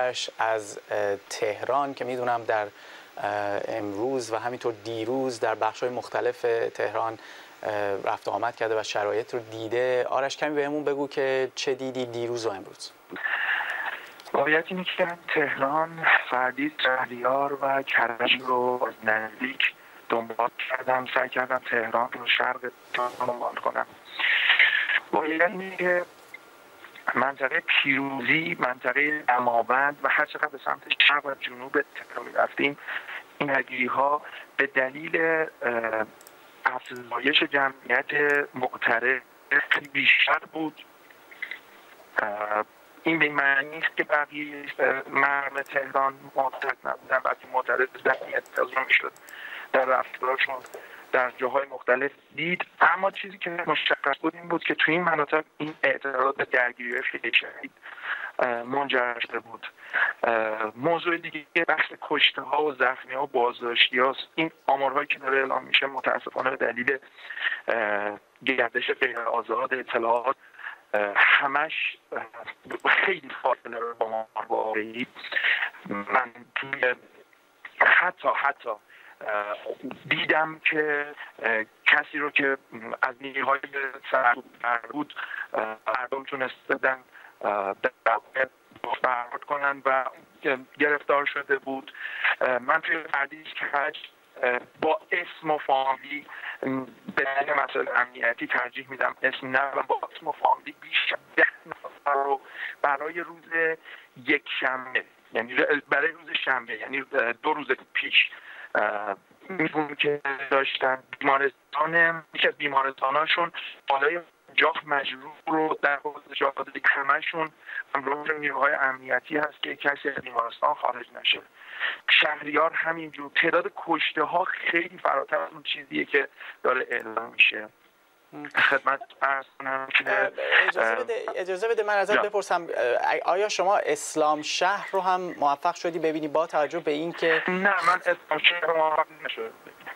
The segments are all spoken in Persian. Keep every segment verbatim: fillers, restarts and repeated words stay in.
آرش از تهران که میدونم در امروز و همینطور دیروز در بخش‌های مختلف تهران رفت و آمد کرده و شرایط رو دیده. آرش کمی بهمون بگو که چه دیدی دیروز و امروز. واقعیت اینه که تهران، فردی، شهریار و کرج رو نزدیک دنبال کردم، سعی کردم تهران رو شرق تهران دنبال کنم. واقعیت اینه که منطقه پیروزی، منطقه دماوند و هر چقدر به سمت شرق و جنوب تهران رفتیم، این درگیری‌ها به دلیل افزایش جمعیت معترض بیشتر بود. این به معنی نیست که بقیه مردم تهران معترض نبودن، بلکه معترض جمعیت اعتراض میشد در رفتارشون در جاهای مختلف دید. اما چیزی که مشخص بود این بود که توی این مناطق این اعتراضات به درگیری خیلی شدید منجر شده بود. موضوع دیگه بحث کشته ها و زخمی ها و بازداشتی هاست. این آمارهایی که داره اعلام میشه متاسفانه به دلیل گردش غیر آزاد اطلاعات همش خیلی فاصله رو با ما واقعی. من توی حتی حتی دیدم که کسی رو که از نیروهای سرکوب بود مردم تونستن برخورد کنن و گرفتار شده بود. من توی فردیش کرج با اسم و فامیلی به دلیل مسائل امنیتی ترجیح میدم اسم نبرم، با اسم و فامیلی بیش از ده نفر رو برای روز یک شنبه، یعنی برای روز شنبه، یعنی دو روز پیش می‌بینیم که داشتن بیمارستان، یکی از بیمارستاناشون بالای جاخ مجروح رو در حوزه جاده همشون همراه نیروهای امنیتی هست که کسی از بیمارستان خارج نشه. شهریار همینجور. تعداد کشته ها خیلی فراتر از اون چیزیه که داره اعلام میشه. خدمت عرض کنم که اجازه بده اجازه بده من ازت بپرسم، آیا شما اسلام شهر رو هم موفق شدی ببینی با توجه به این که نه، من اسلام شهر رو موفق نشدم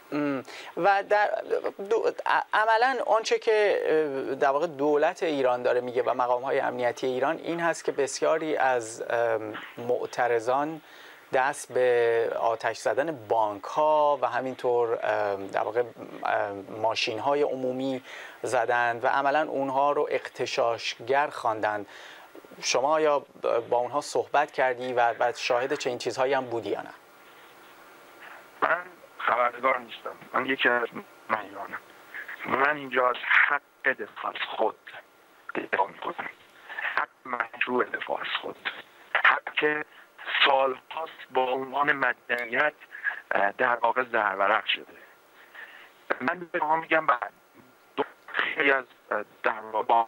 و در دو... عملا آنچه که در واقع دولت ایران داره میگه و مقام‌های امنیتی ایران این هست که بسیاری از معترضان دست به آتش زدن بانک ها و همینطور در واقع ماشین های عمومی زدند و عملا اونها رو اغتشاشگر خواندند. شما یا با اونها صحبت کردی و بعد شاهد چه این چیزهایی هم بودی یا نه؟ من خبرنگار نیستم، من یکی از مهیانم. من اینجا از حق دفاع از خود دفاع میکنم، حق مشروع دفاع از خود، حق که سال هاست با عنوان مدنیت در واقع زرورق شده. من به شما میگم بعد خیلی از در واقع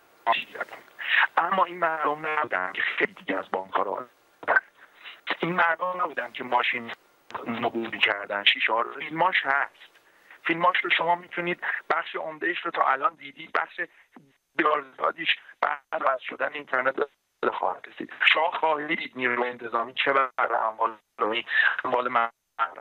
اما این مردم نبودن که خیلی دیگه از بانک ها رو این مردم نبودن که ماشین نبوذی کردن، شیشه ها رو. فیلماش هست، فیلماش رو شما میتونید بخش عمدهش رو تا الان دیدید، بخش بیارزادیش بعد از شدن اینترنت خواهد رسید. شما خواهید نیروی انتظامی چه برای اموال اموال مردم.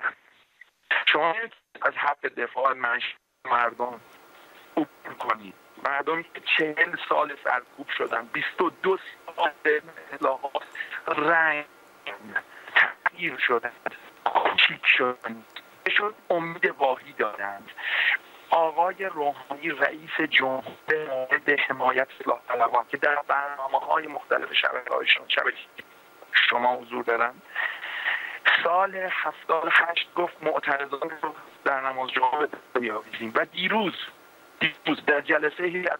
شما از حق دفاع مردم عبور کنید. مردمی که چهل سال سرکوب شدن، بیست و دو سال اصلاحات رنگ تغییر شدن، کوچیک شدن، بهشون امید واهی دارند. آقای روحانی رئیس جمهور مورد حمایت اصلاح طلبان که در برنامه‌های مختلف شبکه‌هایشون شبکه شما حضور دارن، سال هفتاد و هشت گفت معترضان رو در نماز جمعه بیاویزیم و دیروز دیروز در جلسه هیئت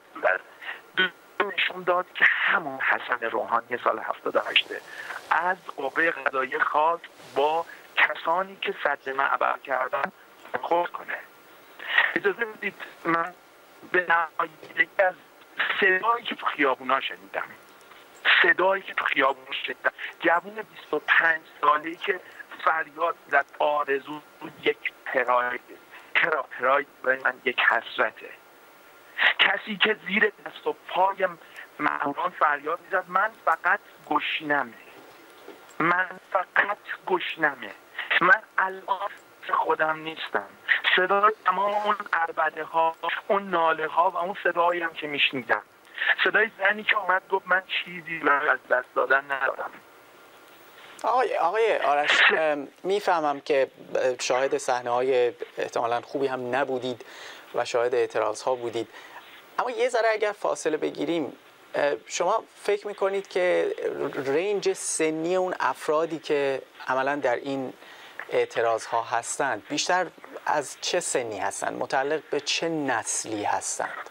نشون داد که همون حسن روحانی سال هفتاد و هشت از قوه قضاییه خواست با کسانی که سد معبر کردن خورد کنه. اجازه بدید من به نمایندگی از صدایی که تو خیابونا شنیدم، صدایی که تو خیابونا شنیدم، جوون بیست و پنج ساله‌ای که فریاد زد آرزو یک پراید، کرا پراید برای من یک حسرته. کسی که زیر دست و پای ماموران فریاد میزد من فقط گشنمه، من فقط گشنمه، من الان خودم نیستم. صدای تمام اون عربده ها، اون ناله ها و اون صدایی هم که میشنیدم، صدای زنی که اومد گفت من چیزی برای از دست دادن ندارم. آقای آقای آرش، میفهمم که شاهد صحنه‌های احتمالاً خوبی هم نبودید و شاهد اعتراض‌ها بودید، اما یه ذره اگر فاصله بگیریم، شما فکر میکنید که رنج سنی اون افرادی که عملاً در این اعتراض‌ها هستند بیشتر از چه سنی هستند؟ متعلق به چه نسلی هستند؟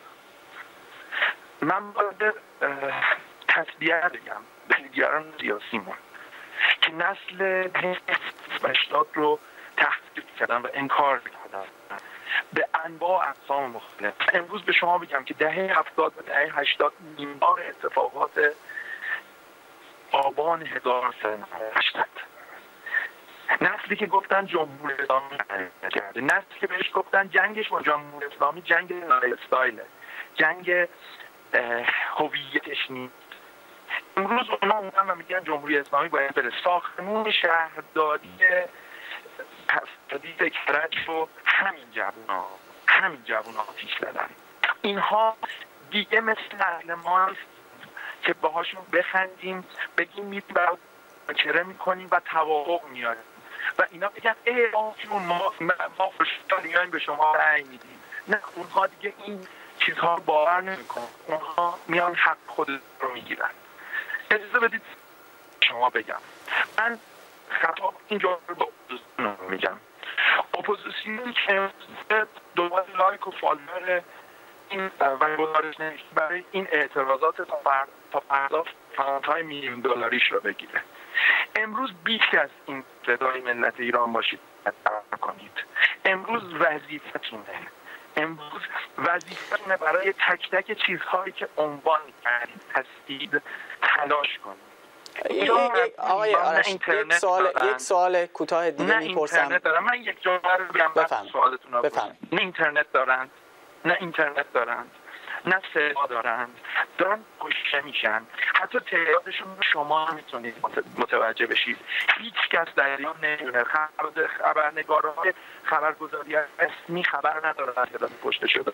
من باید تسلیه بگم به دیگران سیاسیمون که نسل هشتاد رو تحقیق کردن و انکار کردن به انواع اقسام مختلف. امروز به شما بگم که دهه هفتاد و دهه هشتاد میانبار اتفاقات آبان هزار سال هشتاد، نسلی که گفتن جمهوری اسلامی کرده، نسلی که بهش گفتن جنگش با جمهوری اسلامی جنگ استایله، جنگ هویتش نیست. امروز اونا اومدن و میگن جمهوری اسلامی باید بره. ساختمون شهرداری پسدید کرج رو همین جوونا همین جوونا پیش دادن. اینها دیگه مثل نسل ما که باهاشون بخندیم، بگیم میریم برای چره میکنیم و توافق میاریم و اینا بگن ای آجون ما ما خوشحالیم به شما رأی میدیم. نه، اونها دیگه این چیزها رو باور نمیکنن، اونها میان حق خود رو میگیرن. اجازه بدید شما بگم، من خطاب اینجا رو با اپوزیسیون میگم، اپوزیسیونی که دنبال لایک و فالوور این و گزارش نوشته برای این اعتراضات تا فردا فانت‌های میلیون دلاریش رو بگیره. امروز بیش از این صدای ملت ایران باشید کنید. امروز وظیفتونه امروز وظیفتونه برای تک تک چیزهایی که عنوان کردید هستید تلاش کنید. آقای آرش، یک سوال یک سوال کوتاه دیگه میپرسم. نه اینترنت دارن. من یک جمله رو بگم بعد سوالتون رو بپرسم. نه اینترنت دارند، نه اینترنت دارند، نه صدا دارند، دارن کشته میشن. حتی تعدادشون شما میتونید متوجه بشید. هیچ کس در ایران نمیدونه. خبرنگارهای خبرگزاری رسمی خبر ندارن تعداد کشته شده.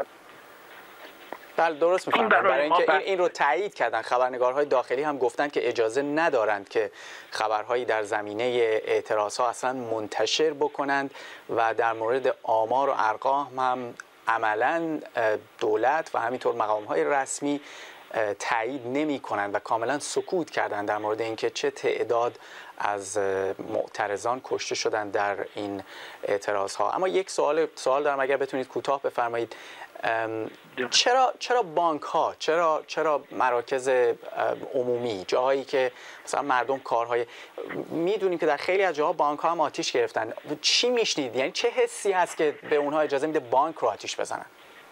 بله درست می‌فهمم. برای اینکه این, این رو تایید کردن، خبرنگارهای داخلی هم گفتن که اجازه ندارند که خبرهایی در زمینه اعتراضها اصلا منتشر بکنند و در مورد آمار و ارقام هم عملاً دولت و همینطور مقام‌های رسمی تایید نمی‌کنند و کاملاً سکوت کردند در مورد اینکه چه تعداد از معترضان کشته شدند در این اعتراضها. اما یک سوال سوال دارم، اگر بتونید کوتاه بفرمایید. چرا چرا بانک ها، چرا چرا مراکز عمومی، جاهایی که مثلا مردم کارهای، میدونیم که در خیلی از جاها بانک ها هم آتیش گرفتن، چی میشنید؟ یعنی چه حسی هست که به اونها اجازه میده بانک رو آتیش بزنن؟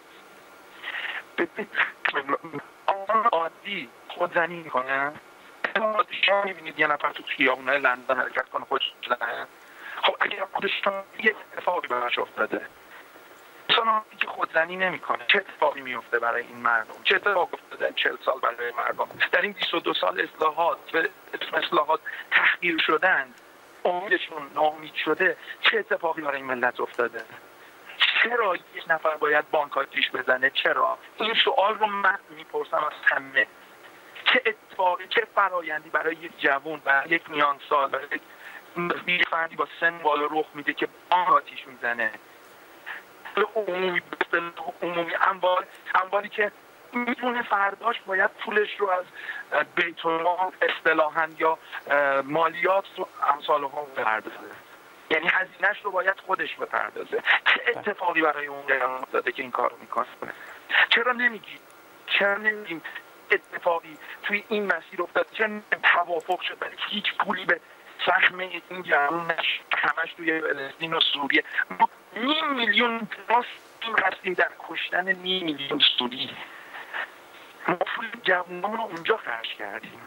آن عادی خودزنی میکنه. شما میبینید یه نفر تو خیابونای لندن حرکت کنه خودش بزنه. خب اگر خودشون یک اتفاقی براش افتاده، انسان که خودزنی نمیکنه، چه اتفاقی میفته برای این مردم؟ چه اتفاقی افتاده چهل سال برای مردم؟ در این بیست و دو سال اصلاحات و اصلاحات تحقیر شدن، امیدشون ناامید شده. چه اتفاقی برای این ملت افتاده؟ چرا یک نفر باید بانک آتیش بزنه؟ چرا؟ این سوال رو من میپرسم از همه. چه اتفاقی، چه فرایندی برای یک جوان، برای یک میان سال، برای یک فردی با سن بالا رخ میده که بانک آتیش میزنه؟ عمومی عمومی اموال اموالی که میتونه فرداش باید پولش رو از بیت المال اصطلاحاً یا مالیات رو امثال هم بپردازه، یعنی هزینه‌اش رو باید خودش بپردازه. چه اتفاقی برای اون قیام افتاده که این کارو میکنه؟ چرا نمیگی؟ چرا نمیگیم اتفاقی توی این مسیر افتاد؟ چرا توافق شد ولی هیچ پولی به سهمه این جوان نش، همش توی فلسطین و سوریه؟ ما نیم میلیون راست هستیم در کشتن نیم میلیون سوری. ما پول جوانمون رو اونجا خرج کردیم.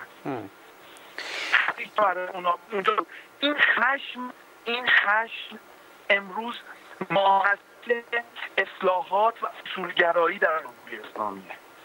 اونجا این خشم این خشم امروز ماحصل اصلاحات و اصولگرایی در جمهوری اسلامیه.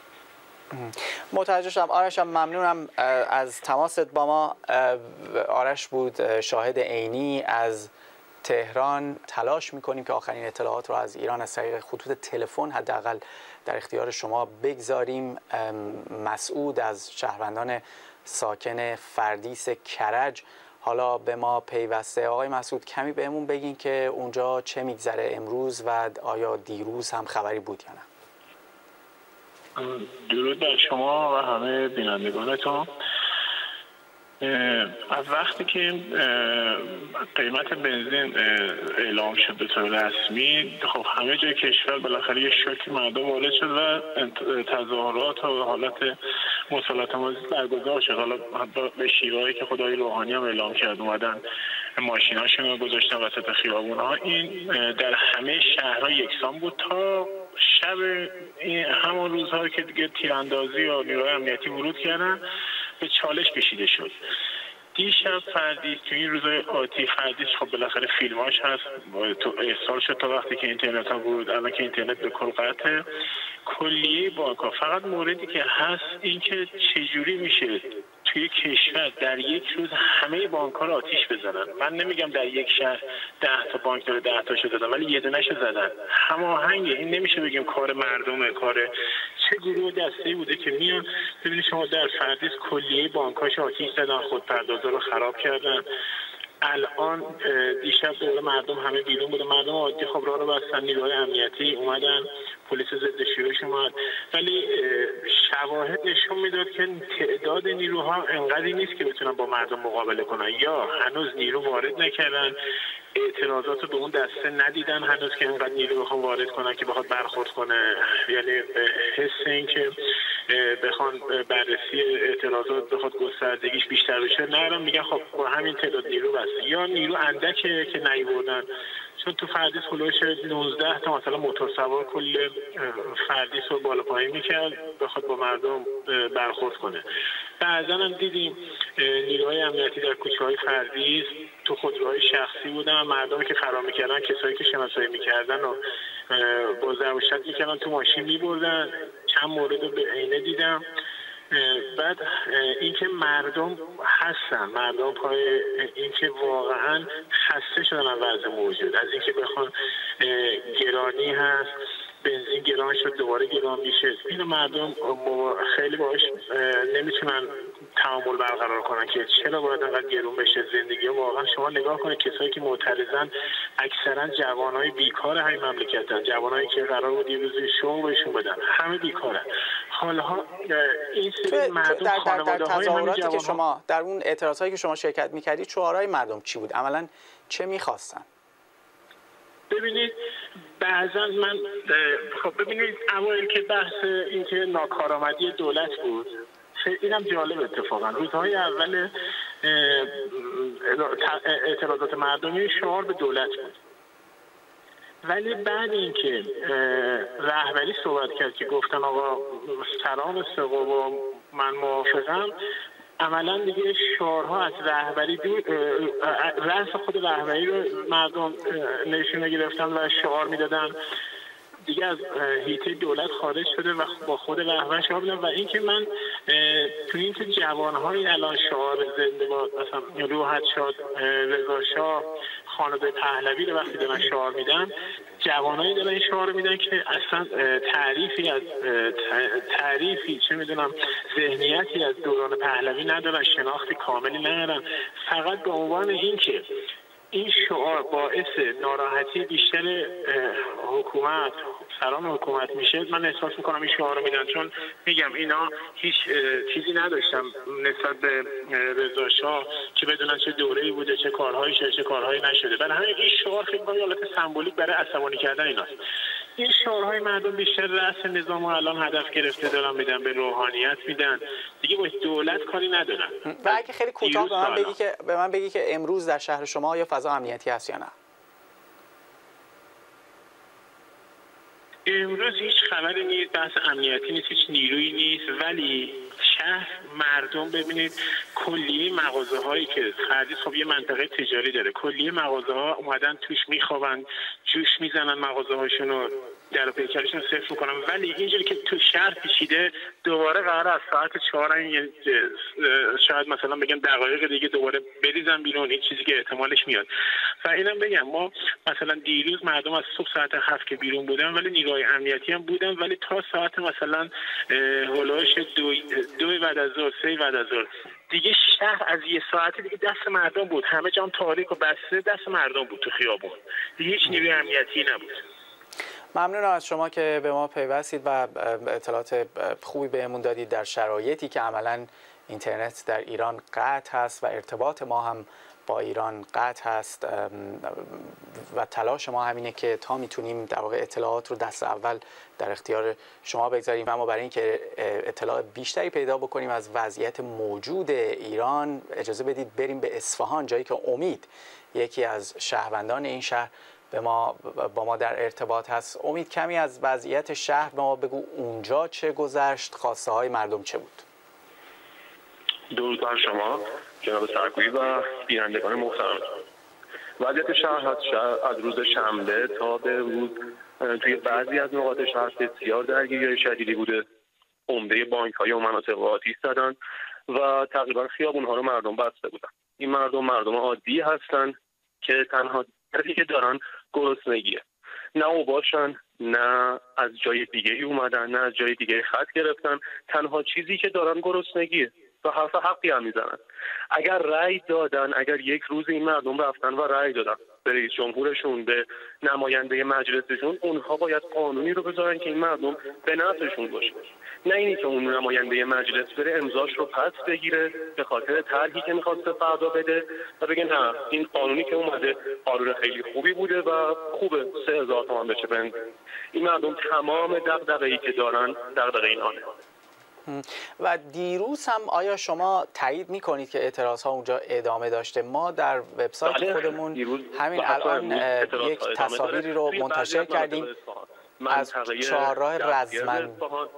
متوجه شدم. آرش ممنونم از تماست با ما. آرش بود شاهد عینی از تهران. تلاش میکنیم که آخرین اطلاعات رو از ایران از طریق خطوط تلفن حداقل در اختیار شما بگذاریم. مسعود از شهروندان ساکن فردیس کرج حالا به ما پیوسته. آقای مسعود کمی بهمون بگین که اونجا چه میگذره امروز و آیا دیروز هم خبری بود یا نه؟ درود بر شما و همه بینندگانتون. از وقتی که قیمت بنزین اعلام شد به طور رسمی، خب همه جای کشور بالاخره یه شوک مردم وارد شد و تظاهرات و حالت مسالمت آمیز برگزار شد. حالا به شیوه‌ای که خدای روحانی هم اعلام کرد، اومدن ماشیناشون رو گذاشتن وسط خیابون‌ها. این در همه شهرها یکسان بود تا شب همون روزهایی که دیگه تیراندازی و نیروهای امنیتی ورود کردن به چالش کشیده شد. دیشب فردیس تو این روزهای آتی فردیس خب بالاخره فیلماش هست، تو ارسال شد تا وقتی که اینترنت ها بود. الان که اینترنت به کل قطعه، کلیه بانک ها، فقط موردی که هست این که چجوری میشه توی کشور در یک روز همه بانک ها رو آتیش بزنن. من نمیگم در یک شهر ده تا بانک داره ده تا شو زدن، ولی یه دونه‌شو زدن. هماهنگه. این نمیشه بگیم کار مردمه، کار چه گروه دسته‌ای بوده که میان. ببینید شما در فردیس کلیه بانک‌هاش آتیش زدن، خودپردازا رو خراب کردن. الان دیشب دوره مردم همه بیرون بوده، مردم عادی خب راه رو بستن، نیروهای امنیتی اومدن، پلیس ضد شورش اومد، ولی شواهد نشون میداد که تعداد نیروها انقدری نیست که بتونن با مردم مقابله کنن، یا هنوز نیرو وارد نکردن، اعتراضات رو به اون دسته ندیدن هنوز که اینقدر نیرو بخوان وارد کنن که بخواد برخورد کنه. یعنی حس این که بخوان بررسی اعتراضات بخواد گستردگیش بیشتر بشه نرم، میگن خب با همین تعداد نیرو بسته، یا نیرو اندکه که نیوردن. چون تو فردیس هلوش نوزده تا مثلا موتور سوار کل فردیس رو بالا پایین میکرد بخواد با مردم برخورد کنه. بعضا هم دیدیم نیروهای امنیتی در کوچه های فردیس تو خودروهای شخصی بودن، مردمی که فرار میکردن، کسایی که شناسایی میکردن و با ضرب و شتم میکردن تو ماشین میبردن. چند مورد رو به عینه دیدم. بعد اینکه مردم هستن، مردم پای اینکه واقعا خسته شدن از وضع موجود، از اینکه بخوان گرانی هست، بنزین گران شد دوباره گران میشه، اینو مردم خیلی باهاش نمیتونن تعامل برقرار کنن که چرا باید انقدر گرون بشه زندگی. واقعا شما نگاه کنید کسایی که معترضن اکثرا جوانای بیکار همین مملکتن، جوانایی که قرار بود یه روزی شغل بهشون بدن، همه بیکارن. حالا این سری مردم در, در, در تظاهراتی که شما در اون اعتراضایی که شما شرکت میکردید شعارهای مردم چی بود؟ عملا چه میخواستن؟ ببینید بعضا من خب ببینید اوایل که بحث این که ناکارآمدی دولت بود، اینم جالب اتفاقا روزهای اول اعتراضات مردمی شعار به دولت بود، ولی بعد اینکه رهبری صحبت کرد که گفتن آقا سلام سقو و من موافقم، عملا دیگه شعارها از رهبری دور، رأس خود رهبری رو مردم نشونه گرفتن و شعار میدادن، دیگه از حیطه دولت خارج شده و با خود رهبر شعار میدن. و اینکه من تو این که جوانهای الان شعار زنده باد، مثلا روحت شاد، رضا شاه، خانواده پهلوی رو وقتی دارن شعار میدن، جوانایی دارن این شعار میدن که اصلا تعریفی از تعریفی چه میدونم ذهنیتی از دوران پهلوی ندارن، شناختی کاملی ندارن، فقط به عنوان این که این شعار باعث ناراحتی بیشتر حکومت، سران حکومت میشه. من احساس میکنم این شعار رو میدن چون میگم اینا هیچ چیزی نداشتم نسبت به رضا شاه که بدونن چه دوره‌ای بوده، چه کارهایی شده، چه کارهایی نشده. برای همین این شعار فکر کنم حالت سمبولیک برای عصبانی کردن ایناست. این شعارهای مردم بیشتر رأس نظام الان هدف گرفته دارن میدن، به روحانیت میدن، دیگه با دولت کاری ندارن. و اگه خیلی کوتاه به من بگی که به من بگی که امروز در شهر شما یا فضا امنیتی هست یا نه؟ امروز هیچ خبری نیست، بحث امنیتی نیست، هیچ نیرویی نیست، ولی شهر مردم ببینید کلیه مغازه هایی که فردیس خب یه منطقه تجاری داره، کلیه مغازه ها اومدن توش میخوابن، جوش میزنن، مغازه هاشون رو در پیکرشون صفر میکنن. ولی اینجوری که تو شهر پیچیده دوباره قرار از ساعت چهار شاید مثلا بگم دقایق دیگه دوباره بریزن بیرون، این چیزی که احتمالش میاد. و اینم بگم ما مثلا دیروز مردم از صبح ساعت هفت که بیرون بودن ولی نیروهای امنیتی هم بودن، ولی تا ساعت مثلا هولوش دو دو بعد از ظهر، سه بعد از ظهر دیگه شهر از یه ساعت دیگه دست مردم بود، همه جام تاریک و بسته دست مردم بود تو خیابون، دیگه هیچ نیروی امنیتی نبود. ممنونم از شما که به ما پیوستید و اطلاعات خوبی بهمون دادید در شرایطی که عملاً اینترنت در ایران قطع هست و ارتباط ما هم با ایران قطع هست و تلاش ما همینه که تا میتونیم در واقع اطلاعات رو دست اول در اختیار شما بگذاریم. اما برای اینکه اطلاع بیشتری پیدا بکنیم از وضعیت موجود ایران، اجازه بدید بریم به اصفهان، جایی که امید یکی از شهروندان این شهر به ما با ما در ارتباط هست. امید، کمی از وضعیت شهر به ما بگو، اونجا چه گذشت، خواسته های مردم چه بود؟ درود بر شما جناب سرگویی و بینندگان محترم. وضعیت شهر از, شهر از روز شنبه تا به روز توی بعضی از نقاط شهر بسیار درگیری شدیدی بوده. عمده بانک‌های و مناطق آتش زدن و تقریبا خیابون‌ها رو مردم بسته بودن. این مردم مردم عادی هستن که تنها درکی که دارن گرسنگیه. نه اوباشن، نه از جای دیگه اومدن، نه از جای دیگه خط گرفتن. تنها چیزی که دارن گرسنگیه و حرف حقی هم میزنن. اگر رأی دادن، اگر یک روز این مردم رفتن و رأی دادن به رئیس جمهورشون، به نماینده مجلسشون، اونها باید قانونی رو بذارن که این مردم به نفعشون باشه. نه اینی که اون نماینده مجلس بره امضاش رو پس بگیره به خاطر طرحی که می‌خواسته فردا بده و بگه نه این قانونی که اومده قانون خیلی خوبی بوده و خوبه سه هزار تومان بشه بنز. این مردم تمام دغدغه‌ای که دارن دغدغه اینانه. و دیروز هم آیا شما تایید میکنید که اعتراض ها اونجا ادامه داشته؟ ما در وبسایت خودمون همین الان یک تصاویری رو منتشر کردیم از چهارراه رزمند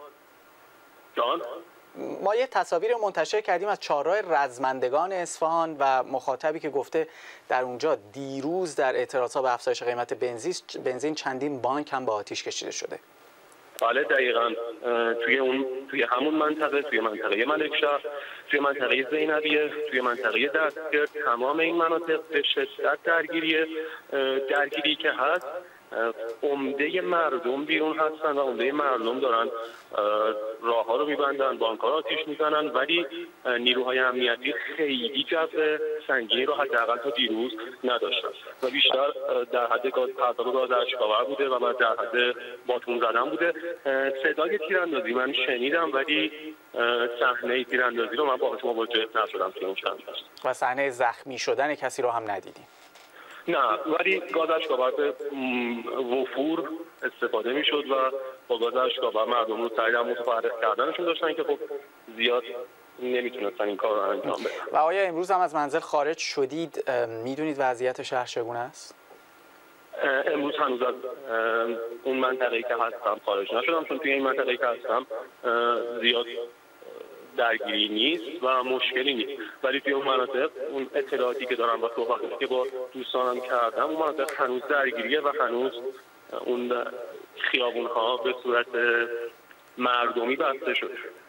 ما یه تصاویر رو منتشر کردیم از چهارراه رزمندگان اصفهان و مخاطبی که گفته در اونجا دیروز در اعتراضها به افزایش قیمت بنزین چندین بانک هم به آتش کشیده شده. بله دقیقاً توی اون توی همون منطقه، توی منطقه ملکشهر، توی منطقه زینبیه، توی منطقه دستگرد، تمام این مناطق به شدت درگیریه. درگیری که هست عمده مردم بیرون هستن و عمده مردم دارن راه ها رو میبندن، بانک ها رو آتیش میزنن، ولی نیروهای امنیتی خیلی جو سنگینی رو حداقل تا دیروز نداشتن و بیشتر در حد گاز پرتاب گاز اشک‌آور بوده و در حد باتون زدن بوده. صدای تیراندازی من شنیدم ولی صحنه تیراندازی رو من با شما مواجه نشدم توی اون چند روز. و صحنه زخمی شدن کسی رو هم ندیدیم؟ نه، ولی گاز اشک‌آور به وفور استفاده میشد و با گاز اشک‌آور مردم رو سریع متفرق کردنشون داشتن که خب زیاد نمیتونستن این کار رو انجام بدن. و آیا امروز هم از منزل خارج شدید؟ میدونید وضعیت شهر چگونه است؟ امروز هنوز از اون منطقه‌ای که هستم خارج نشدم، چون توی این منطقه‌ای که هستم زیاد درگیری نیست و مشکلی نیست، ولی توی اون مناطق اون اطلاعاتی که دارم و صحبتی که با دوستانم کردم، اون مناطق هنوز درگیریه و هنوز اون خیابون‌ها به صورت مردمی بسته شده.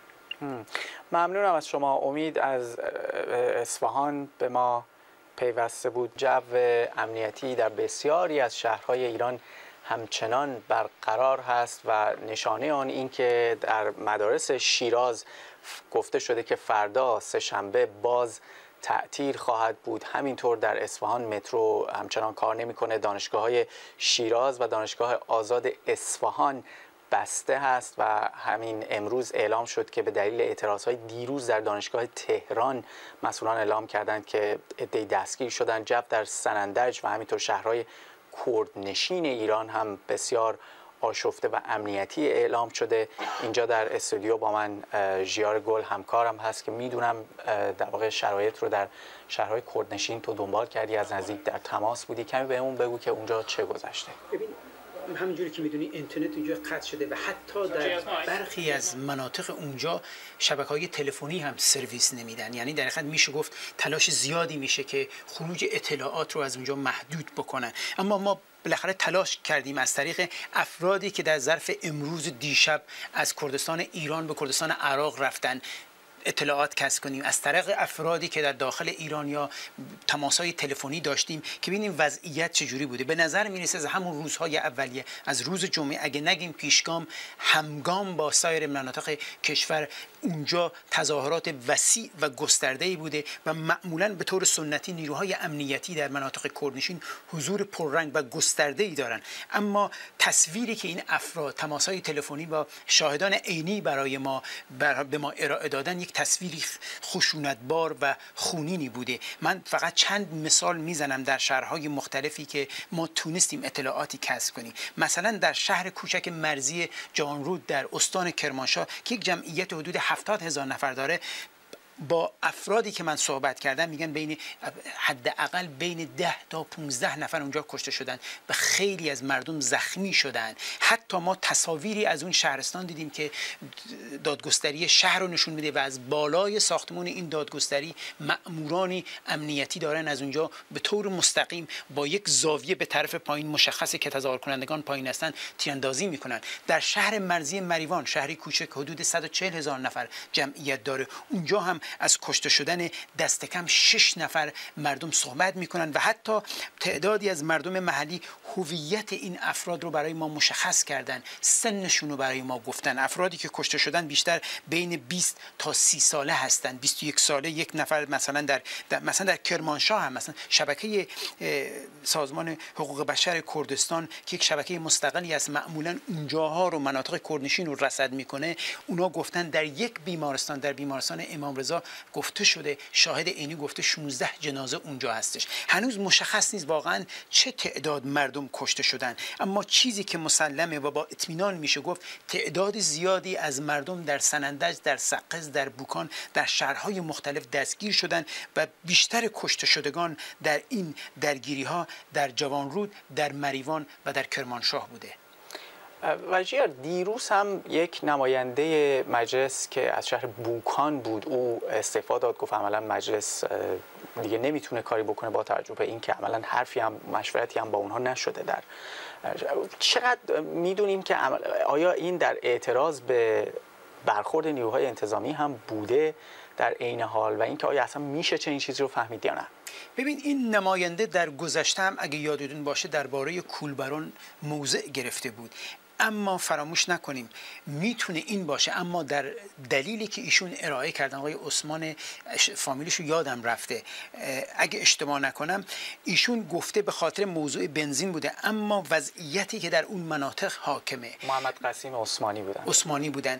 ممنونم از شما. امید از اصفهان به ما پیوسته بود. جو امنیتی در بسیاری از شهرهای ایران همچنان برقرار هست و نشانه آن این که در مدارس شیراز گفته شده که فردا سه‌شنبه باز تعطیل خواهد بود. همینطور در اصفهان مترو همچنان کار نمی‌کنه. دانشگاه‌های شیراز و دانشگاه آزاد اصفهان بسته هست و همین امروز اعلام شد که به دلیل اعتراضهای دیروز در دانشگاه تهران مسئولان اعلام کردند که عده‌ای دستگیر شدند. جو در سنندج و همینطور شهرهای کردنشین ایران هم بسیار آشفته و امنیتی اعلام شده. اینجا در استودیو با من ژیار گل همکارم هست که میدونم در واقع شرایط رو در شهرهای کردنشین تو دنبال کردی، از نزدیک در تماس بودی. کمی بهمون بگو که اونجا چه گذشته. ببین همونجوری که میدونی اینترنت اونجا قطع شده و حتی در برخی از مناطق اونجا شبکه‌های تلفنی هم سرویس نمیدن. یعنی در حقیقت میشه گفت تلاش زیادی میشه که خروج اطلاعات رو از اونجا محدود بکنن. اما ما بالاخره تلاش کردیم از طریق افرادی که در ظرف امروز دیشب از کردستان ایران به کردستان عراق رفتن اطلاعات کسب کنیم، از طریق افرادی که در داخل ایران یا تماس‌های تلفنی داشتیم که ببینیم وضعیت چجوری بوده. به نظر میرسه از همون روزهای اولیه، از روز جمعه اگه نگیم پیشگام، همگام با سایر مناطق کشور اونجا تظاهرات وسیع و گسترده‌ای بوده و معمولاً به طور سنتی نیروهای امنیتی در مناطق کردنشین حضور پررنگ و گسترده‌ای دارن. اما تصویری که این افراد تماس‌های تلفنی با شاهدان عینی برای ما بر به ما ارائه دادن یک تصویری خشونتبار و خونینی بوده. من فقط چند مثال میزنم در شهرهای مختلفی که ما تونستیم اطلاعاتی کسب کنیم. مثلا در شهر کوچک مرزی جوانرود در استان کرمانشاه که یک جمعیت حدود هفتاد هزار نفر داره، با افرادی که من صحبت کردم میگن بین حداقل بین ده تا پانزده نفر اونجا کشته شدن و خیلی از مردم زخمی شدن. حتی ما تصاویری از اون شهرستان دیدیم که دادگستری شهر رو نشون میده و از بالای ساختمان این دادگستری مأمورانی امنیتی دارن از اونجا به طور مستقیم با یک زاویه به طرف پایین مشخصه که تظاهر کنندگان پایین هستن تیراندازی میکنن. در شهر مرزی مریوان، شهری کوچک حدود صد و چهل هزار نفر جمعیت داره، اونجا هم از کشته شدن دست کم شش نفر مردم صحبت میکنن و حتی تعدادی از مردم محلی هویت این افراد رو برای ما مشخص کردن، سنشون رو برای ما گفتن. افرادی که کشته شدن بیشتر بین بیست تا سی ساله هستن. بیست و یک ساله یک نفر مثلا در, در مثلا در کرمانشاه هم مثلا شبکه سازمان حقوق بشر کردستان که یک شبکه مستقلی است معمولا اونجاها رو مناطق کردنشین رو رصد میکنه، اونا گفتن در یک بیمارستان در بیمارستان امام رضا گفته شده، شاهد عینی گفته شانزده جنازه اونجا هستش. هنوز مشخص نیست واقعا چه تعداد مردم کشته شدن، اما چیزی که مسلمه و با اطمینان میشه گفت تعداد زیادی از مردم در سنندج، در سقز، در بوکان، در شهرهای مختلف دستگیر شدن و بیشتر کشته شدگان در این درگیری ها در جوانرود، در مریوان و در کرمانشاه بوده. و جیار دیروز هم یک نماینده مجلس که از شهر بوکان بود او استعفا داد، گفت عملا مجلس دیگه نمیتونه کاری بکنه با توجه به این که عملا حرفی هم مشورتی هم با اونها نشده. در چقدر میدونیم که آیا این در اعتراض به برخورد نیروهای انتظامی هم بوده در عین حال و اینکه آیا اصلا میشه چه این چیزی رو فهمید یا نه؟ ببین این نماینده در گذشته هم اگه یادتون باشه درباره کولبران موضع گرفته بود، اما فراموش نکنیم میتونه این باشه، اما در دلیلی که ایشون ارائه کردن، آقای عثمان فامیلیشو یادم رفته اگه اشتباه نکنم، ایشون گفته به خاطر موضوع بنزین بوده، اما وضعیتی که در اون مناطق حاکمه، محمد قاسم عثمانی بودن عثمانی بودن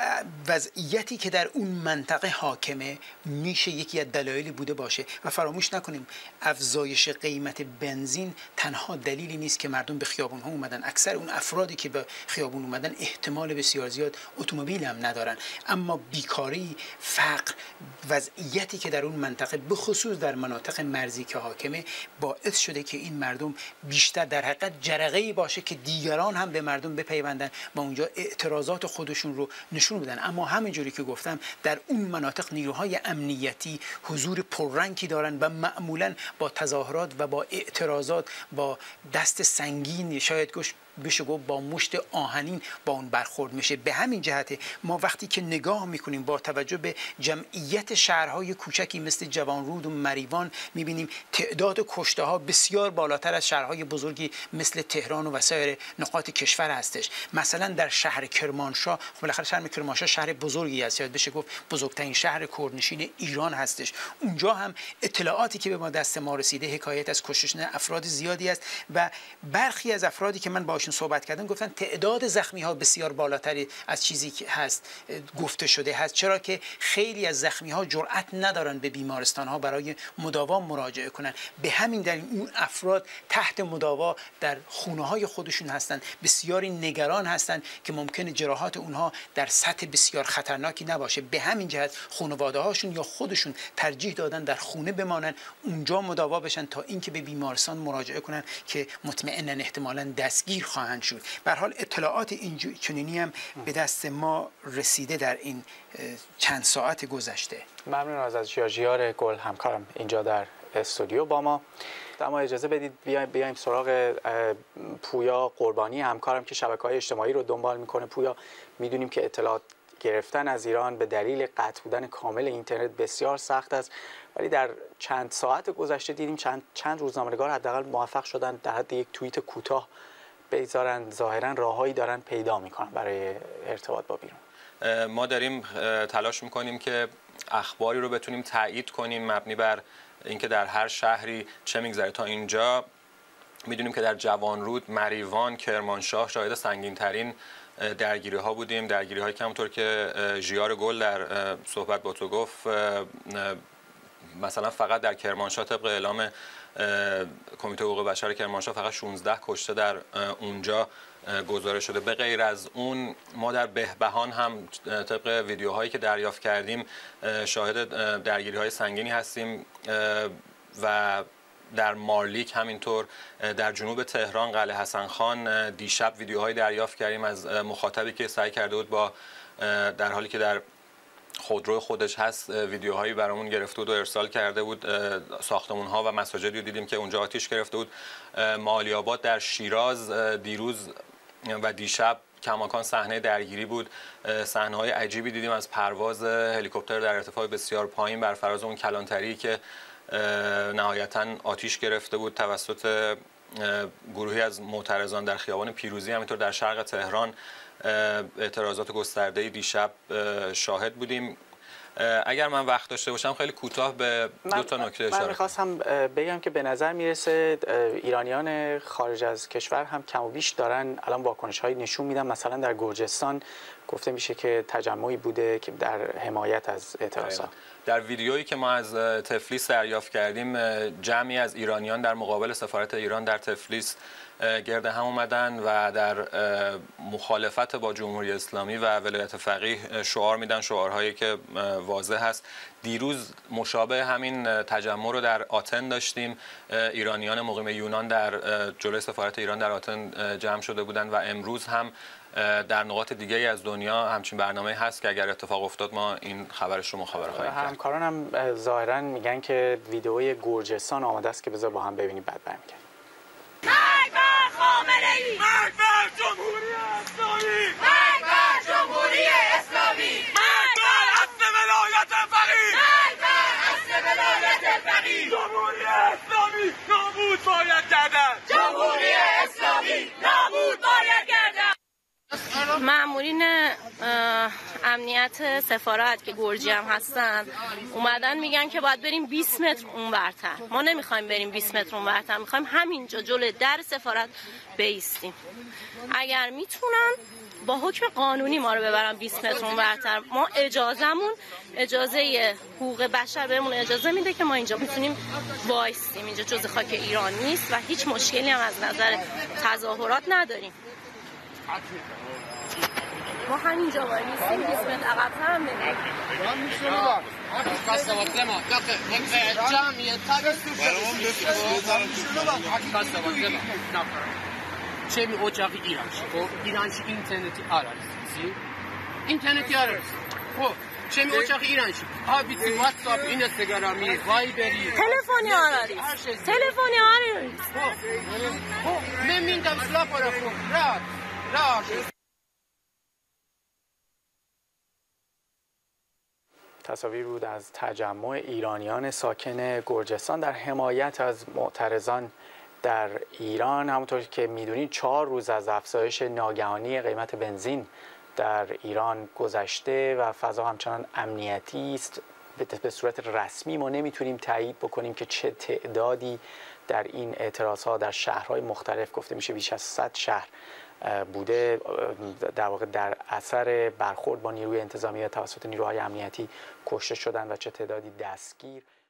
وضعیتی که در اون منطقه حاکمه میشه یکی از دلایلی بوده باشه. و فراموش نکنیم افزایش قیمت بنزین تنها دلیلی نیست که مردم به خیابون ها اومدن. اکثر اون افرادی که به خیابون اومدن احتمال بسیار زیاد اتومبیل هم ندارن، اما بیکاری، فقر، وضعیتی که در اون منطقه به خصوص در مناطق مرزی که حاکمه باعث شده که این مردم بیشتر در حقیقت جرقه‌ای باشه که دیگران هم به مردم بپیوندن و اونجا اعتراضات خودشون رو نشون بدن. اما همینجوری که گفتم در اون مناطق نیروهای امنیتی حضور پررنگی دارن و معمولاً با تظاهرات و با اعتراضات با دست سنگین، شاید گوش بشه گفت با مشت آهنین با اون برخورد میشه. به همین جهت ما وقتی که نگاه میکنیم با توجه به جمعیت شهرهای کوچکی مثل جوانرود و مریوان میبینیم تعداد کشته ها بسیار بالاتر از شهرهای بزرگی مثل تهران و وسایر نقاط کشور هستش. مثلا در شهر کرمانشاه، خب بالاخره شهر کرمانشاه شهر بزرگی است، شاید بشه گفت بزرگترین شهر کردنشین ایران هستش. اونجا هم اطلاعاتی که به ما دست ما رسیده حکایت از کشته شدن افراد زیادی است و برخی از افرادی که من با صحبت کردن گفتن تعداد زخمی ها بسیار بالاتری از چیزی که هست گفته شده هست، چرا که خیلی از زخمی ها جرأت ندارن به بیمارستان ها برای مداوا مراجعه کنن. به همین دلیل اون افراد تحت مداوا در خونه های خودشون هستن، بسیاری نگران هستن که ممکنه جراحات اونها در سطح بسیار خطرناکی نباشه. به همین جهت خانواده هاشون یا خودشون ترجیح دادن در خونه بمانن، اونجا مداوا بشن تا اینکه به بیمارستان مراجعه کنن که مطمئنا احتمالاً دستگیر خواهند شد. به هر حال اطلاعات این چنینی هم به دست ما رسیده در این چند ساعت گذشته. ممنون از ژیار گل همکارم اینجا در استودیو با ما. اما اجازه بدید بیایم بیایم سراغ پویا قربانی همکارم که شبکه‌های اجتماعی رو دنبال میکنه. پویا، میدونیم که اطلاعات گرفتن از ایران به دلیل قطع بودن کامل اینترنت بسیار سخت است، ولی در چند ساعت گذشته دیدیم چند چند روزنامه‌نگار حداقل موفق شدن در حد یک توییت کوتاه بگذارن ظاهرا راههایی دارن پیدا میکنن برای ارتباط با بیرون. ما داریم تلاش میکنیم که اخباری رو بتونیم تایید کنیم مبنی بر اینکه در هر شهری چه میگذره. تا اینجا میدونیم که در جوانرود، مریوان، کرمانشاه شاهد سنگین ترین درگیری ها بودیم. درگیری هایی که همونطور که ژیار گل در صحبت با تو گفت، مثلا فقط در کرمانشاه طبق اعلام کمیته حقوق بشر کرمانشاه فقط شانزده کشته در اونجا گزارش شده. به غیر از اون ما در بهبهان هم طبق ویدیوهایی که دریافت کردیم شاهد درگیری های سنگینی هستیم و در مارلیک همینطور. در جنوب تهران قلعه حسن خان دیشب ویدیوهایی دریافت کردیم از مخاطبی که سعی کرده بود با در حالی که در خودرو خودش هست ویدیوهایی برامون گرفته بود و ارسال کرده بود. ساختمان‌ها و مساجدی رو دیدیم که اونجا آتش گرفته بود. مالی‌آباد در شیراز دیروز و دیشب کماکان صحنه درگیری بود. صحنه‌های عجیبی دیدیم از پرواز هلیکوپتر در ارتفاع بسیار پایین بر فراز اون کلانتری که نهایتاً آتش گرفته بود توسط گروهی از معترضان در خیابان پیروزی. همینطور در شرق تهران اعتراضات گسترده‌ای دیشب شاهد بودیم. اگر من وقت داشته باشم خیلی کوتاه به دو تا نکته اشاره کنم. من می‌خواستم بگم که به نظر میرسه ایرانیان خارج از کشور هم کم و بیش دارن الان واکنش‌هایی نشون میدن. مثلا در گرجستان گفته میشه که تجمعی بوده که در حمایت از اعتراضات. در ویدیویی که ما از تفلیس دریافت کردیم جمعی از ایرانیان در مقابل سفارت ایران در تفلیس گرد هم اومدن و در مخالفت با جمهوری اسلامی و ولایت فقیه شعار میدن، شعارهایی که واضح هست. دیروز مشابه همین تجمع رو در آتن داشتیم. ایرانیان مقیم یونان در جلوی سفارت ایران در آتن جمع شده بودن و امروز هم در نقاط دیگه از دنیا همچین برنامه هست که اگر اتفاق افتاد ما این خبرش رو مخابره خواهیم کرد. همکاران هم ظاهرا میگن که ویدئوی گرجستان آماده است که بذار با هم ببینیم بعد برمیگردیم. مرگ بر خامنه‌ای! مرگ بر جمهوری اسلامی! مرگ بر جمهوری اسلامی! مرگ بر اصل ولایت فقیه! مرگ بر اصل ولایت فقیه! جمهوری اسلامی نابود باید گردد! جمهوری اسلامی نابود باید گردد! مامورین امنیت سفارت که گرجی هم هستن اومدن میگن که باید بریم بیست متر اونورتر. ما نمیخوایم بریم بیست متر اونورتر، میخوایم همینجا جلوی در سفارت بیستیم. اگر میتونن با حکم قانونی ما رو ببرن بیست متر اونورتر. ما اجازهمون اجازه حقوق بشر بهمون اجازه میده که ما اینجا میتونیم وایستیم. اینجا جزء خاک ایران نیست و هیچ مشکلی هم از نظر تظاهرات نداریم. ما همینجا وای میستیم، بیست متر عقب‌تر هم نمی‌ریم. چه می اجاقی ایرانش خب ایرانش اینترنتی آرایسی اینترنتی آرایسی خب چه می اجاقی ایرانش ها بیتی واتساپ اینستاگرامی وایبری تلفنی آرایس تلفنی آرایس خب من میندم سلاپ را خب رات رات تصاویر بود از تجمع ایرانیان ساکن گرجستان در حمایت از معترضان در ایران. همونطور که میدونید چهار روز از افزایش ناگهانی قیمت بنزین در ایران گذشته و فضا همچنان امنیتی است. به صورت رسمی ما نمیتونیم تایید بکنیم که چه تعدادی در این اعتراضها در شهرهای مختلف، گفته میشه بیش از صد شهر بوده، در واقع در اثر برخورد با نیروی انتظامی توسط نیروهای امنیتی کشته شدن و چه تعدادی دستگیر.